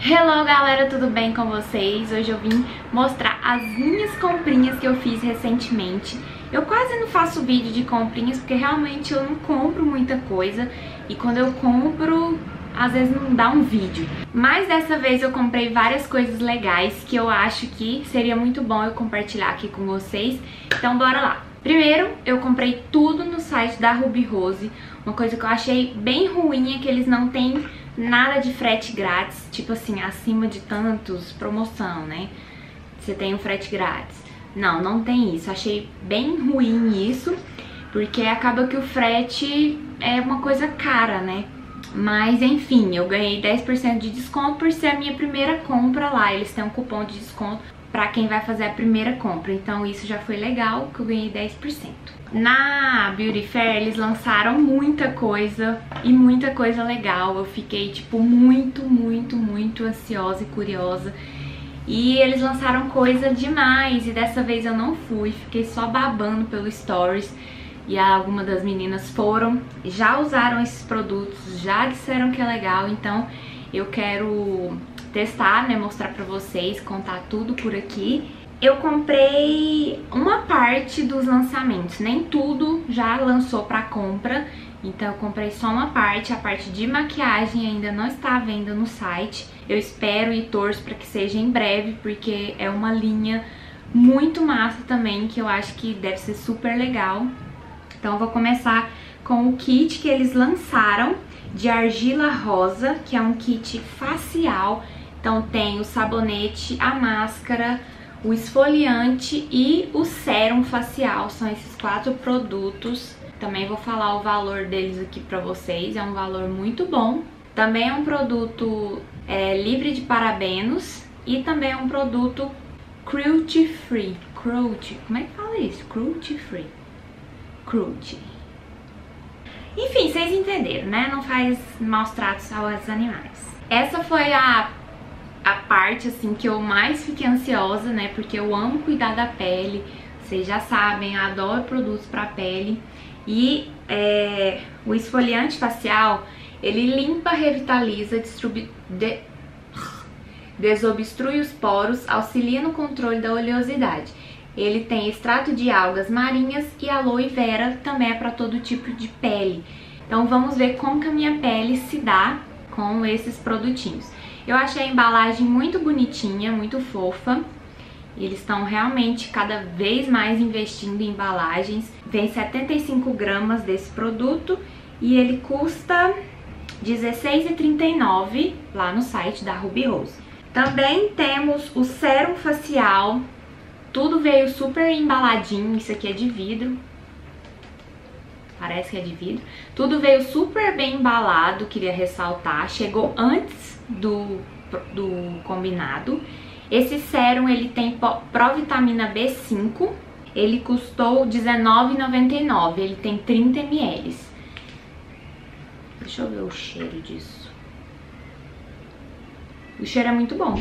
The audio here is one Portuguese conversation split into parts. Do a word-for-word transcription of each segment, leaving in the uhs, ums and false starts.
Hello galera, tudo bem com vocês? Hoje eu vim mostrar as minhas comprinhas que eu fiz recentemente. Eu quase não faço vídeo de comprinhas porque realmente eu não compro muita coisa e quando eu compro, às vezes não dá um vídeo. Mas dessa vez eu comprei várias coisas legais que eu acho que seria muito bom eu compartilhar aqui com vocês. Então bora lá! Primeiro, eu comprei tudo no site da Ruby Rose. Uma coisa que eu achei bem ruim é que eles não têm nada de frete grátis, tipo assim, acima de tantos, promoção, né? Você tem um frete grátis. Não, não tem isso. Achei bem ruim isso, porque acaba que o frete é uma coisa cara, né? Mas enfim, eu ganhei dez por cento de desconto por ser a minha primeira compra lá. Eles têm um cupom de desconto pra quem vai fazer a primeira compra. Então isso já foi legal, que eu ganhei dez por cento. Na Beauty Fair eles lançaram muita coisa e muita coisa legal. Eu fiquei tipo muito, muito, muito ansiosa e curiosa. E eles lançaram coisa demais e dessa vez eu não fui, fiquei só babando pelo Stories. E algumas das meninas foram, já usaram esses produtos, já disseram que é legal, então eu quero testar, né, mostrar pra vocês, contar tudo por aqui. Eu comprei uma parte dos lançamentos, nem tudo já lançou pra compra, então eu comprei só uma parte, a parte de maquiagem ainda não está à venda no site. Eu espero e torço pra que seja em breve, porque é uma linha muito massa também, que eu acho que deve ser super legal. Então eu vou começar com o kit que eles lançaram de argila rosa, que é um kit facial. Então tem o sabonete, a máscara, o esfoliante e o sérum facial. São esses quatro produtos. Também vou falar o valor deles aqui pra vocês, é um valor muito bom. Também é um produto é, livre de parabenos e também é um produto cruelty free. Cruelty, como é que fala isso? Cruelty free. Cruelty. Enfim, vocês entenderam, né? Não faz maus tratos aos animais. Essa foi a, a parte, assim, que eu mais fiquei ansiosa, né? Porque eu amo cuidar da pele. Vocês já sabem, eu adoro produtos pra pele. E é, o esfoliante facial, ele limpa, revitaliza, distribui, de, desobstrui os poros, auxilia no controle da oleosidade. Ele tem extrato de algas marinhas e aloe vera, também é para todo tipo de pele. Então vamos ver como que a minha pele se dá com esses produtinhos. Eu achei a embalagem muito bonitinha, muito fofa. Eles estão realmente cada vez mais investindo em embalagens. Vem setenta e cinco gramas desse produto e ele custa dezesseis reais e trinta e nove centavos lá no site da Ruby Rose. Também temos o sérum facial. Tudo veio super embaladinho, isso aqui é de vidro, parece que é de vidro. Tudo veio super bem embalado, queria ressaltar, chegou antes do, do combinado. Esse sérum, ele tem provitamina B cinco, ele custou dezenove reais e noventa e nove centavos, ele tem trinta mililitros. Deixa eu ver o cheiro disso. O cheiro é muito bom.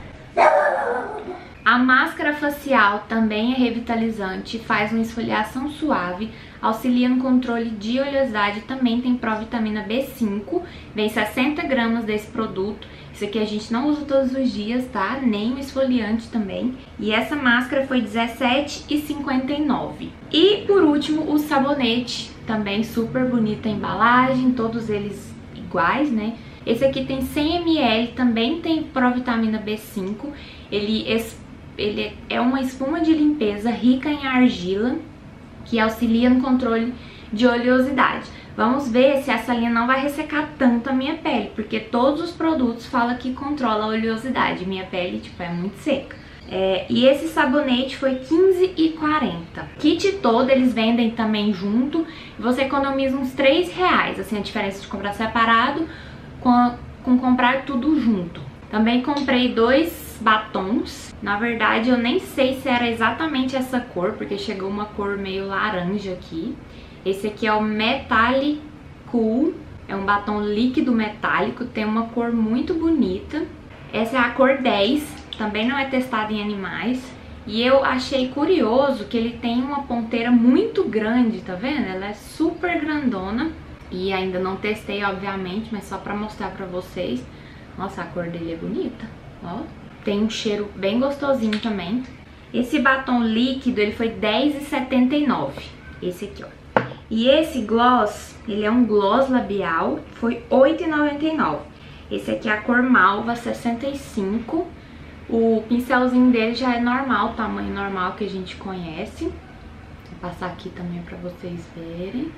A máscara facial também é revitalizante, faz uma esfoliação suave, auxilia no controle de oleosidade, também tem provitamina B cinco, vem sessenta gramas desse produto. Isso aqui a gente não usa todos os dias, tá? Nem o esfoliante também. E essa máscara foi dezessete reais e cinquenta e nove centavos. E por último, o sabonete, também super bonita a embalagem, todos eles iguais, né? Esse aqui tem cem mililitros, também tem provitamina B cinco, ele Ele é uma espuma de limpeza rica em argila, que auxilia no controle de oleosidade. Vamos ver se essa linha não vai ressecar tanto a minha pele, porque todos os produtos falam que controla a oleosidade. Minha pele, tipo, é muito seca. É, e esse sabonete foi quinze reais e quarenta centavos. Kit todo eles vendem também junto. Você economiza uns três reais, assim, a diferença de comprar separado com, com comprar tudo junto. Também comprei dois batons. Na verdade eu nem sei se era exatamente essa cor, porque chegou uma cor meio laranja aqui. Esse aqui é o Metallic Cool, é um batom líquido metálico, tem uma cor muito bonita. Essa é a cor dez, também não é testada em animais. E eu achei curioso que ele tem uma ponteira muito grande, tá vendo? Ela é super grandona. E ainda não testei, obviamente, mas só pra mostrar pra vocês. Nossa, a cor dele é bonita, ó. Tem um cheiro bem gostosinho também. Esse batom líquido, ele foi dez reais e setenta e nove centavos. Esse aqui, ó. E esse gloss, ele é um gloss labial, foi oito reais e noventa e nove centavos. Esse aqui é a cor malva, sessenta e cinco. O pincelzinho dele já é normal, tamanho normal que a gente conhece. Vou passar aqui também pra vocês verem.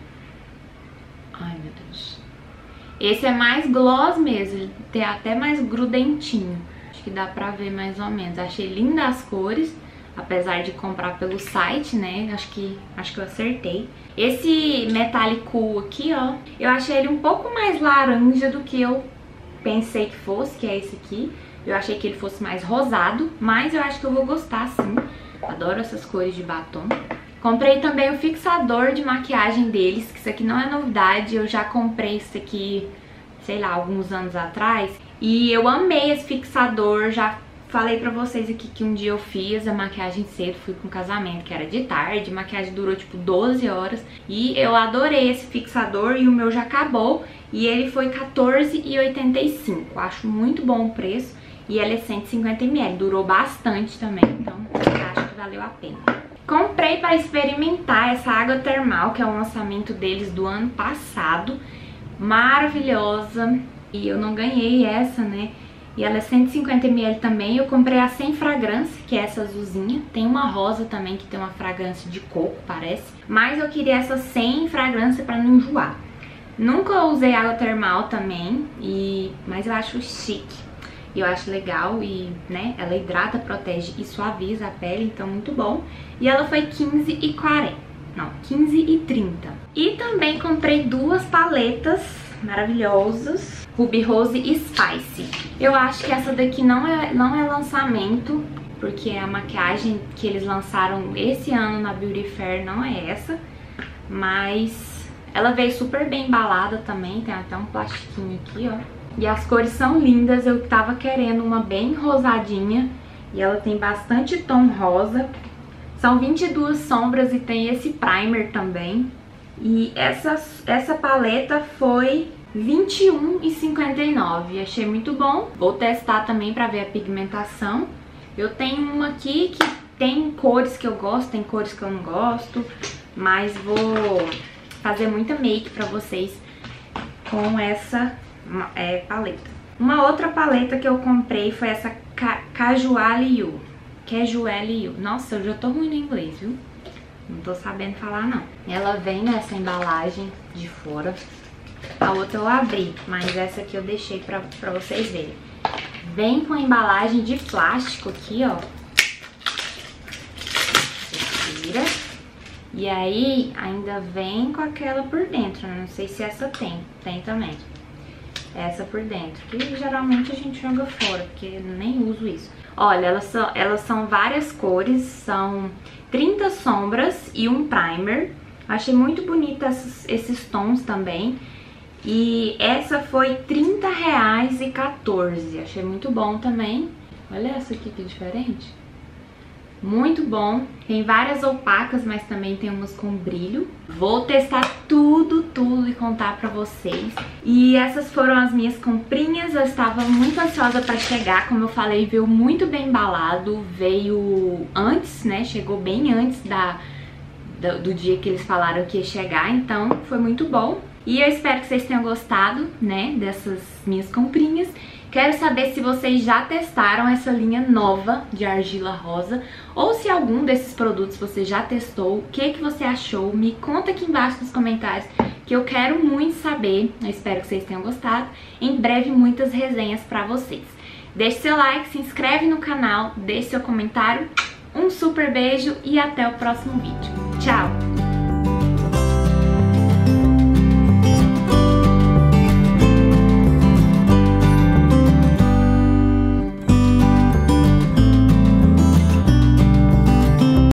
Ai, meu Deus. Esse é mais gloss mesmo, ele tem até mais grudentinho. Acho que dá pra ver mais ou menos. Achei lindas as cores, apesar de comprar pelo site, né? Acho que, acho que eu acertei. Esse Metallic Cool aqui, ó, eu achei ele um pouco mais laranja do que eu pensei que fosse, que é esse aqui. Eu achei que ele fosse mais rosado, mas eu acho que eu vou gostar sim. Adoro essas cores de batom. Comprei também o fixador de maquiagem deles, que isso aqui não é novidade. Eu já comprei isso aqui, sei lá, alguns anos atrás. E eu amei esse fixador, já falei pra vocês aqui que um dia eu fiz a maquiagem cedo, fui pra um casamento que era de tarde, a maquiagem durou tipo doze horas. E eu adorei esse fixador e o meu já acabou. E ele foi quatorze reais e oitenta e cinco centavos. Acho muito bom o preço. E ele é cento e cinquenta mililitros, durou bastante também, então acho que valeu a pena. Comprei para experimentar essa água termal, que é o lançamento deles do ano passado. Maravilhosa. E eu não ganhei essa, né? E ela é cento e cinquenta mililitros também. Eu comprei a sem fragrância, que é essa azulzinha. Tem uma rosa também, que tem uma fragrância de coco, parece. Mas eu queria essa sem fragrância para não enjoar. Nunca usei água termal também, e... mas eu acho chique. Eu acho legal e, né, ela hidrata, protege e suaviza a pele, então muito bom. E ela foi quinze reais e quarenta centavos. Não, quinze reais e trinta centavos. E também comprei duas paletas maravilhosas, Ruby Rose e Spice. Eu acho que essa daqui não é, não é lançamento, porque a maquiagem que eles lançaram esse ano na Beauty Fair não é essa. Mas ela veio super bem embalada também, tem até um plastiquinho aqui, ó. E as cores são lindas, eu tava querendo uma bem rosadinha. E ela tem bastante tom rosa. São vinte e duas sombras e tem esse primer também. E essa, essa paleta foi vinte e um reais e cinquenta e nove centavos. Achei muito bom. Vou testar também pra ver a pigmentação. Eu tenho uma aqui que tem cores que eu gosto, tem cores que eu não gosto. Mas vou fazer muita make pra vocês com essa... Uma, é, paleta. Uma outra paleta que eu comprei foi essa Casual You. Casual You. Nossa, eu já tô ruim no inglês, viu? Não tô sabendo falar, não. Ela vem nessa embalagem de fora. A outra eu abri, mas essa aqui eu deixei pra, pra vocês verem. Vem com a embalagem de plástico aqui, ó. Você tira. E aí, ainda vem com aquela por dentro. Não sei se essa tem. Tem também. Essa por dentro, que geralmente a gente joga fora, porque eu nem uso isso. Olha, elas são, elas são várias cores, são trinta sombras e um primer. Achei muito bonita esses, esses tons também. E essa foi trinta reais e quatorze centavos. Achei muito bom também. Olha essa aqui que diferente. Muito bom. Tem várias opacas, mas também tem umas com brilho. Vou testar tudo, tudo e contar pra vocês. E essas foram as minhas comprinhas. Eu estava muito ansiosa pra chegar. Como eu falei, veio muito bem embalado. Veio antes, né? Chegou bem antes da, do, do dia que eles falaram que ia chegar. Então, foi muito bom. E eu espero que vocês tenham gostado, né? Dessas minhas comprinhas. Quero saber se vocês já testaram essa linha nova de argila rosa ou se algum desses produtos você já testou, o que, que você achou. Me conta aqui embaixo nos comentários que eu quero muito saber. Eu espero que vocês tenham gostado. Em breve muitas resenhas pra vocês. Deixe seu like, se inscreve no canal, deixe seu comentário. Um super beijo e até o próximo vídeo. Tchau!